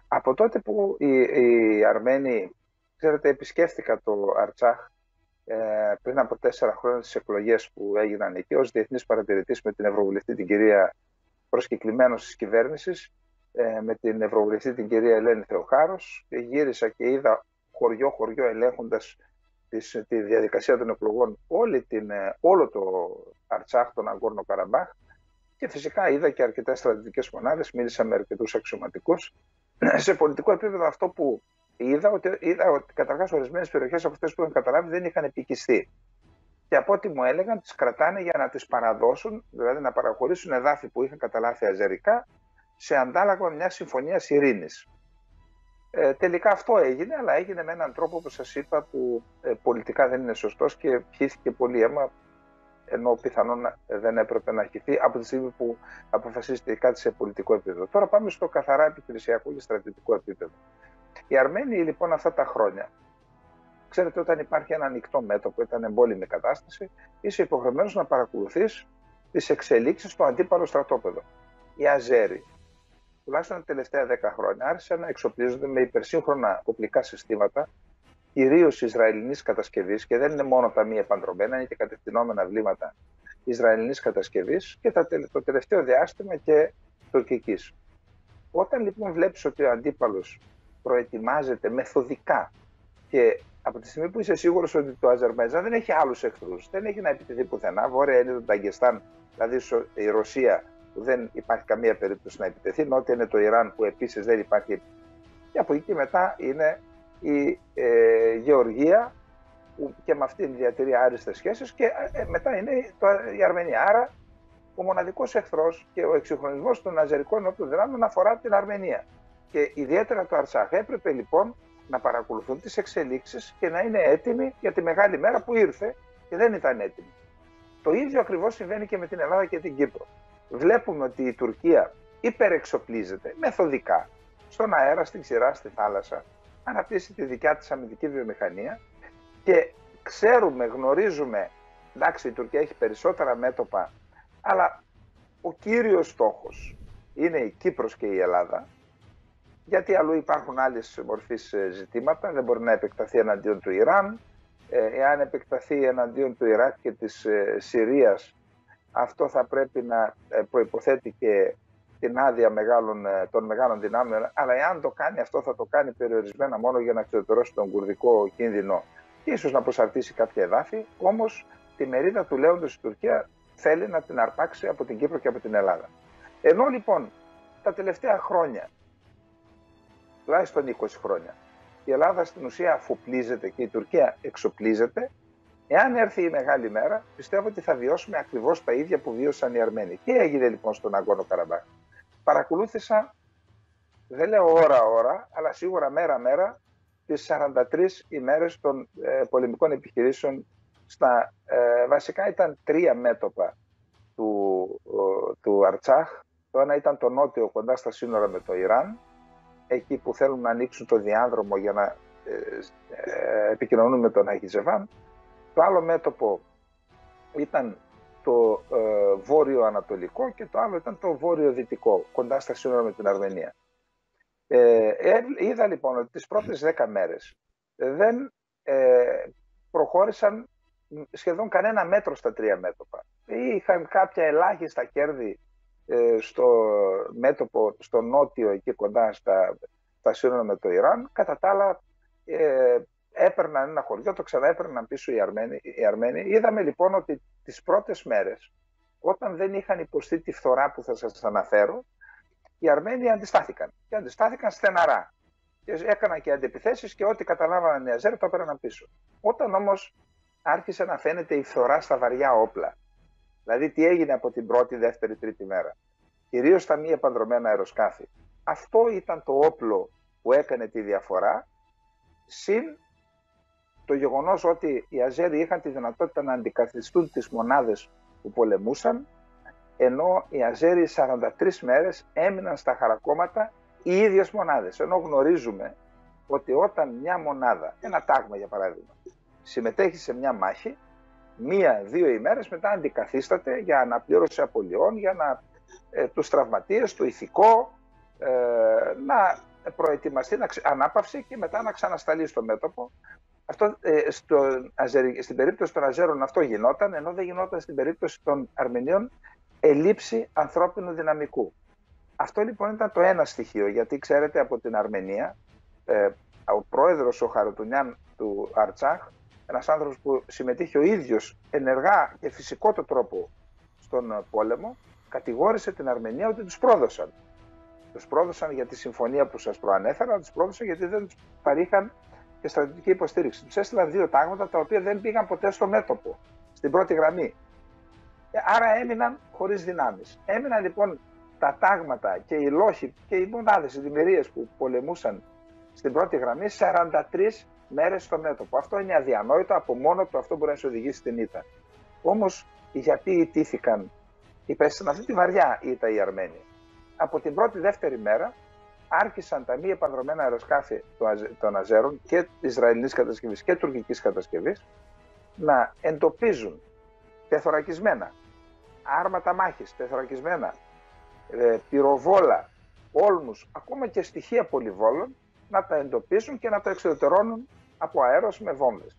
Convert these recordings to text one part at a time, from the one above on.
Από τότε που οι Αρμένοι, ξέρετε, επισκέφθηκα το Αρτσάχ πριν από 4 χρόνια στις εκλογές που έγιναν εκεί ως διεθνής παρατηρητής με την Ευρωβουλευτή την κυρία προσκεκλημένος της κυβέρνησης, με την Ευρωβουλευτή την κυρία Ελένη Θεοχάρος, και γύρισα και είδα χωριό-χωριό ελέγχοντας τη διαδικασία των εκλογών όλο το Αρτσάχ, τον Αγκόρνο Καραμπάχ, και φυσικά είδα και αρκετές στρατιωτικές μονάδες, μίλησα με αρκετούς αξιωματικούς. Σε πολιτικό επίπεδο αυτό που είδα ότι καταρχάς ορισμένες περιοχές από αυτές που είχαν καταλάβει δεν είχαν επικιστεί. Και από ό,τι μου έλεγαν, τις κρατάνε για να τις παραδώσουν, δηλαδή να παραχωρήσουν εδάφη που είχαν καταλάβει αζερικά, σε αντάλλαγμα μια συμφωνίας ειρήνης. Τελικά αυτό έγινε, αλλά έγινε με έναν τρόπο που σας είπα που πολιτικά δεν είναι σωστός και χύθηκε πολύ αίμα, ενώ πιθανόν δεν έπρεπε να χυθεί από τη στιγμή που αποφασίστηκε κάτι σε πολιτικό επίπεδο. Τώρα πάμε στο καθαρά επιχειρησιακό και στρατιωτικό επίπεδο. Οι Αρμένοι λοιπόν αυτά τα χρόνια, ξέρετε, όταν υπάρχει ένα ανοιχτό μέτωπο, ήταν εμπόλεμη κατάσταση, είσαι υποχρεωμένος να παρακολουθείς τις εξελίξεις στο αντίπαλο στρατόπεδο. Οι Αζέροι, τουλάχιστον τα τελευταία 10 χρόνια, άρχισαν να εξοπλίζονται με υπερσύγχρονα οπλικά συστήματα, κυρίως Ισραηλινής κατασκευής, και δεν είναι μόνο τα μη επαντρωμένα, είναι και κατευθυνόμενα βλήματα Ισραηλινής κατασκευής, και το τελευταίο διάστημα και τουρκικής. Όταν λοιπόν βλέπεις ότι ο αντίπαλος προετοιμάζεται μεθοδικά και από τη στιγμή που είσαι σίγουρος ότι το Αζερμπαϊτζάν δεν έχει άλλους εχθρούς, δεν έχει να επιτεθεί πουθενά, βόρεια είναι το Νταγκεστάν, δηλαδή η Ρωσία, που δεν υπάρχει καμία περίπτωση να επιτεθεί, νότια είναι το Ιράν που επίσης δεν υπάρχει, και από εκεί μετά είναι η Γεωργία που και με αυτήν διατηρεί άριστες σχέσεις, και μετά είναι η Αρμενία. Άρα ο μοναδικός εχθρός και ο εξυγχρονισμός των αζερικών όπλων δυνάμεων αφορά την Αρμενία. Και ιδιαίτερα το Αρτσάχ. Έπρεπε λοιπόν να παρακολουθούν τις εξελίξεις και να είναι έτοιμοι για τη μεγάλη μέρα που ήρθε και δεν ήταν έτοιμοι. Το ίδιο ακριβώς συμβαίνει και με την Ελλάδα και την Κύπρο. Βλέπουμε ότι η Τουρκία υπερεξοπλίζεται μεθοδικά στον αέρα, στην ξηρά, στη θάλασσα, αναπτύσσει τη δικιά της αμυντική βιομηχανία, και ξέρουμε, γνωρίζουμε, εντάξει, η Τουρκία έχει περισσότερα μέτωπα, αλλά ο κύριος στόχος είναι η Κύπρος και η Ελλάδα, γιατί αλλού υπάρχουν άλλες μορφής ζητήματα, δεν μπορεί να επεκταθεί εναντίον του Ιράν. Εάν επεκταθεί εναντίον του Ιράκ και της Συρίας, αυτό θα πρέπει να προϋποθέτει και την άδεια των μεγάλων δυνάμεων, αλλά εάν το κάνει αυτό θα το κάνει περιορισμένα μόνο για να εξωτερώσει τον κουρδικό κίνδυνο και ίσως να προσαρτήσει κάποια εδάφη. Όμως τη μερίδα του λέοντος η Τουρκία θέλει να την αρπάξει από την Κύπρο και από την Ελλάδα. Ενώ λοιπόν τα τελευταία χρόνια, τουλάχιστον 20 χρόνια, η Ελλάδα στην ουσία αφοπλίζεται και η Τουρκία εξοπλίζεται, εάν έρθει η μεγάλη μέρα, πιστεύω ότι θα βιώσουμε ακριβώς τα ίδια που βίωσαν οι Αρμένοι. Τι έγινε λοιπόν στον Αγκόρνο Καραμπάχ? Παρακολούθησα, δεν λέω ώρα-ώρα, αλλά σίγουρα μέρα-μέρα, τις 43 ημέρες των πολεμικών επιχειρήσεων. Βασικά ήταν 3 μέτωπα του Αρτσάχ. Το ένα ήταν το νότιο, κοντά στα σύνορα με το Ιράν, εκεί που θέλουν να ανοίξουν το διάδρομο για να επικοινωνούν με τον Αχιζεβάν. Το άλλο μέτωπο ήταν το βόρειο-ανατολικό και το άλλο ήταν το βόρειο-δυτικό, κοντά στα σύνορα με την Αρμενία. Είδα λοιπόν ότι τις πρώτες 10 μέρες δεν προχώρησαν σχεδόν κανένα μέτρο στα 3 μέτωπα. Είχαν κάποια ελάχιστα κέρδη στο μέτωπο, στο νότιο, εκεί κοντά στα σύνορα με το Ιράν. Κατά τα άλλα έπαιρναν ένα χωριό, το ξαναέπαιρναν πίσω οι Αρμένοι. Είδαμε λοιπόν ότι τις πρώτες μέρες, όταν δεν είχαν υποστεί τη φθορά που θα σας αναφέρω, οι Αρμένοι αντιστάθηκαν. Και αντιστάθηκαν στεναρά. Και έκαναν και αντιπιθέσεις και ό,τι καταλάβαναν οι Αζέροι το έπαιρναν πίσω. Όταν όμως άρχισε να φαίνεται η φθορά στα βαριά όπλα, δηλαδή τι έγινε από την πρώτη, δεύτερη, τρίτη μέρα, κυρίως στα μη επανδρομένα αεροσκάφη, αυτό ήταν το όπλο που έκανε τη διαφορά, συν το γεγονός ότι οι Αζέροι είχαν τη δυνατότητα να αντικαθιστούν τις μονάδες που πολεμούσαν, ενώ οι Αζέροι 43 μέρες έμειναν στα χαρακόμματα οι ίδιες μονάδες. Ενώ γνωρίζουμε ότι όταν μια μονάδα, ένα τάγμα για παράδειγμα, συμμετέχει σε μια μάχη, 1-2 ημέρες μετά αντικαθίσταται για αναπλήρωση απολειών, για τους τραυματίες, το ηθικό, να προετοιμαστεί ανάπαυση και μετά να ξανασταλεί στο μέτωπο. Αυτό, στην περίπτωση των Αζέρων αυτό γινόταν, ενώ δεν γινόταν στην περίπτωση των Αρμενίων ελλείψη ανθρώπινου δυναμικού. Αυτό λοιπόν ήταν το ένα στοιχείο, γιατί ξέρετε από την Αρμενία, ο πρόεδρος ο Χαρουτουνιάν του Αρτσάχ, ένας άνθρωπος που συμμετείχε ο ίδιος ενεργά και φυσικό το τρόπο στον πόλεμο, κατηγόρησε την Αρμενία ότι τους πρόδωσαν. Τους πρόδωσαν για τη συμφωνία που σας προανέφερα, τους πρόδωσαν γιατί δεν τους παρήχαν και στρατιωτική υποστήριξη. Τους έστειλαν 2 τάγματα τα οποία δεν πήγαν ποτέ στο μέτωπο, στην πρώτη γραμμή. Άρα έμειναν χωρίς δυνάμεις. Έμειναν λοιπόν τα τάγματα και οι λόχοι και οι μονάδες, οι δημιουργίες που πολεμούσαν στην πρώτη γραμμή 43 μέρες στο μέτωπο. Αυτό είναι αδιανόητο, από μόνο του αυτό μπορεί να σε οδηγήσει στην ήττα. Όμως γιατί ιτήθηκαν, υπέστησαν αυτή τη βαριά ήττα οι Αρμένοι? Από την πρώτη-δεύτερη μέρα άρχισαν τα μη επανδρομένα αεροσκάφη των Αζέρων και Ισραηλινής κατασκευής και τουρκικής κατασκευής να εντοπίζουν τεθωρακισμένα άρματα μάχης, τεθωρακισμένα πυροβόλα, όλμους, ακόμα και στοιχεία πολυβόλων, να τα εντοπίζουν και να τα εξουδετερώνουν από αέρος με βόμβες.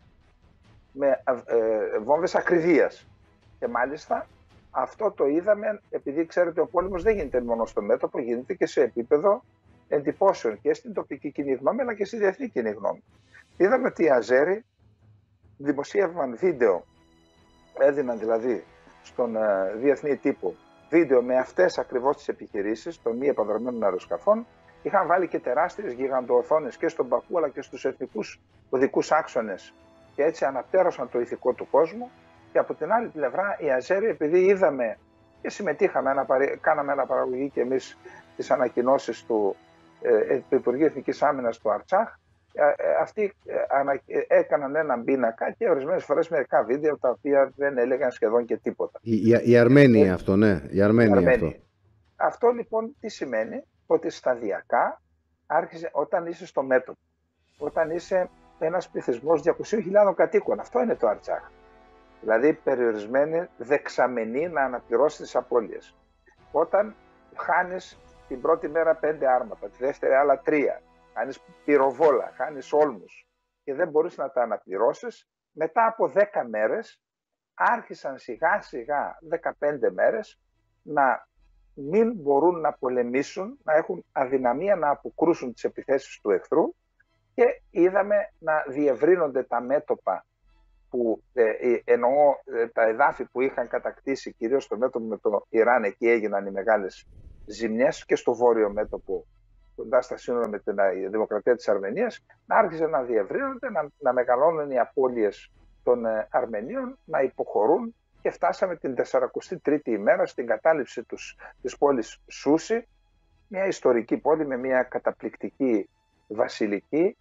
Με βόμβες ακριβίας. Και μάλιστα αυτό το είδαμε, επειδή ξέρετε ο πόλεμος δεν γίνεται μόνο στο μέτωπο, γίνεται και σε επίπεδο εντυπώσεων και στην τοπική κοινή γνώμη αλλά και στη διεθνή κοινή γνώμη. Είδαμε ότι οι Αζέροι δημοσίευαν βίντεο, έδιναν δηλαδή στον διεθνή τύπο βίντεο με αυτές ακριβώς τις επιχειρήσεις των μη επανδρομένων αεροσκαφών. Είχαν βάλει και τεράστιες γιγαντοοθόνες και στον Μπακού αλλά και στους εθνικούς οδικούς άξονες και έτσι αναπτέρωσαν το ηθικό του κόσμου. Και από την άλλη πλευρά οι Αζέροι, επειδή είδαμε και συμμετείχαμε, κάναμε αναπαραγωγή και εμείς τις ανακοινώσεις του Υπουργείου Εθνικής Άμυνας του Αρτσάχ, αυτοί έκαναν έναν πίνακα και ορισμένες φορές μερικά βίντεο τα οποία δεν έλεγαν σχεδόν και τίποτα. Οι Αρμένοι αυτό, ναι. Οι Αρμένοι αυτό. Αυτό λοιπόν τι σημαίνει? Ότι σταδιακά άρχισε όταν είσαι στο μέτωπο, όταν είσαι ένας πληθυσμός 200.000 κατοίκων, αυτό είναι το Αρτσάχ. Δηλαδή περιορισμένη δεξαμενή να αναπληρώσει τις απώλειες. Όταν χάνεις την πρώτη μέρα 5 άρματα, τη δεύτερη άλλα 3, χάνεις πυροβόλα, χάνεις όλμους και δεν μπορείς να τα αναπληρώσεις, μετά από 10 μέρες άρχισαν σιγά σιγά 15 μέρες να μην μπορούν να πολεμήσουν, να έχουν αδυναμία να αποκρούσουν τις επιθέσεις του εχθρού και είδαμε να διευρύνονται τα μέτωπα που εννοώ τα εδάφη που είχαν κατακτήσει κυρίως στο μέτωπο με το Ιράν, εκεί έγιναν οι μεγάλες ζημιές και στο βόρειο μέτωπο κοντά στα σύνορα με την Δημοκρατία της Αρμενίας, να άρχισε να διευρύνονται, να μεγαλώνουν οι απώλειες των Αρμενίων, να υποχωρούν και φτάσαμε την 43η ημέρα στην κατάληψη της πόλης Σούση, μια ιστορική πόλη με μια καταπληκτική βασιλική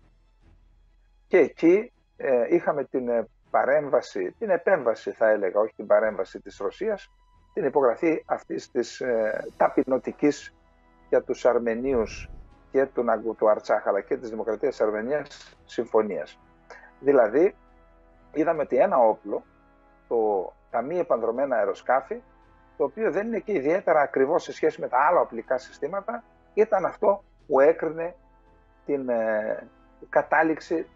και εκεί είχαμε την παρέμβαση, την επέμβαση θα έλεγα, όχι την παρέμβαση της Ρωσίας, την υπογραφή αυτής της ταπεινωτικής για τους Αρμενίους και του Αρτσάχ αλλά και της Δημοκρατίας της Αρμενίας συμφωνίας. Δηλαδή είδαμε ότι ένα όπλο, τα μη επανδρομένα αεροσκάφη, το οποίο δεν είναι και ιδιαίτερα ακριβώς σε σχέση με τα άλλα οπλικά συστήματα, ήταν αυτό που έκρινε την κατάληξη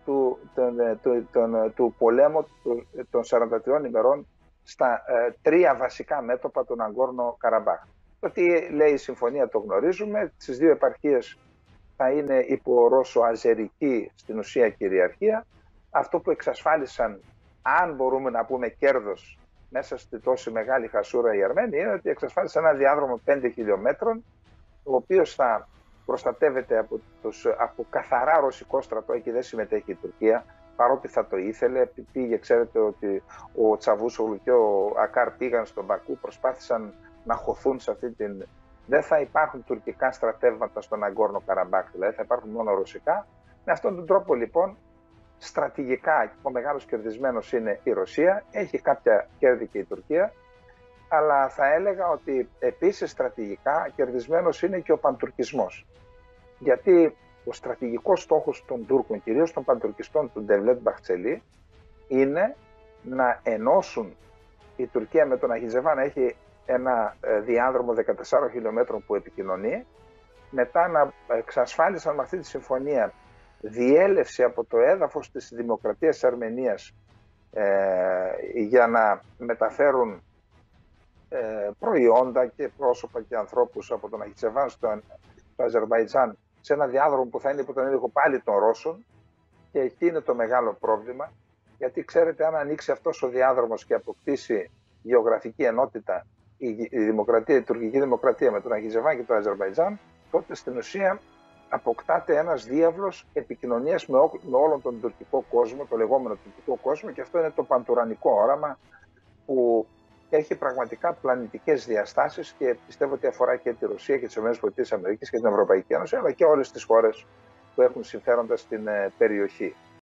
του πολέμου των 43 ημερών στα 3 βασικά μέτωπα του Ναγκόρνο Καραμπάχ. Το τι λέει η συμφωνία το γνωρίζουμε, στις 2 επαρχίες θα είναι υπό Ρώσο-Αζερική στην ουσία κυριαρχία. Αυτό που εξασφάλισαν, αν μπορούμε να πούμε κέρδος μέσα στη τόση μεγάλη χασούρα οι Αρμένοι, είναι ότι εξασφάλισαν ένα διάδρομο 5 χιλιόμετρων, ο οποίος θα προστατεύεται από καθαρά ρωσικό στρατό, εκεί δεν συμμετέχει η Τουρκία, παρότι θα το ήθελε. Πήγε, ξέρετε ότι ο Τσαβούσογλου και ο Ακάρ πήγαν στον Μπακού, προσπάθησαν να χωθούν σε αυτή την... Δεν θα υπάρχουν τουρκικά στρατεύματα στον Ναγκόρνο Καραμπάχ, δηλαδή θα υπάρχουν μόνο ρωσικά. Με αυτόν τον τρόπο λοιπόν στρατηγικά ο μεγάλος κερδισμένος είναι η Ρωσία, έχει κάποια κέρδη και η Τουρκία, αλλά θα έλεγα ότι επίσης στρατηγικά κερδισμένος είναι και ο παντουρκισμός. Γιατί ο στρατηγικός στόχος των Τούρκων, κυρίως των παντουρκιστών του Ντεβλέτ Μπαχτσελή, είναι να ενώσουν η Τουρκία με τον Αχιτζεβάν, έχει ένα διάδρομο 14 χιλιόμετρων που επικοινωνεί, μετά να εξασφάλισαν με αυτή τη συμφωνία διέλευση από το έδαφος της Δημοκρατίας της Αρμενίας για να μεταφέρουν προϊόντα και πρόσωπα και ανθρώπους από τον Αχιτσεβάν στο Αζερβαϊτζάν σε ένα διάδρομο που θα είναι υπό τον έλεγχο πάλι των Ρώσων. Και εκεί είναι το μεγάλο πρόβλημα, γιατί ξέρετε, αν ανοίξει αυτός ο διάδρομος και αποκτήσει γεωγραφική ενότητα η τουρκική δημοκρατία με τον Αχιτσεβάν και το Αζερβαϊτζάν, τότε στην ουσία αποκτάται ένας διάβλος επικοινωνίας με όλον τον τουρκικό κόσμο, το λεγόμενο τουρκικό κόσμο, και αυτό είναι το παντουρανικό όραμα που έχει πραγματικά πλανητικές διαστάσεις και πιστεύω ότι αφορά και τη Ρωσία και τις ΗΠΑ και την Ευρωπαϊκή Ένωση, αλλά και όλες τις χώρες που έχουν συμφέροντα στην περιοχή.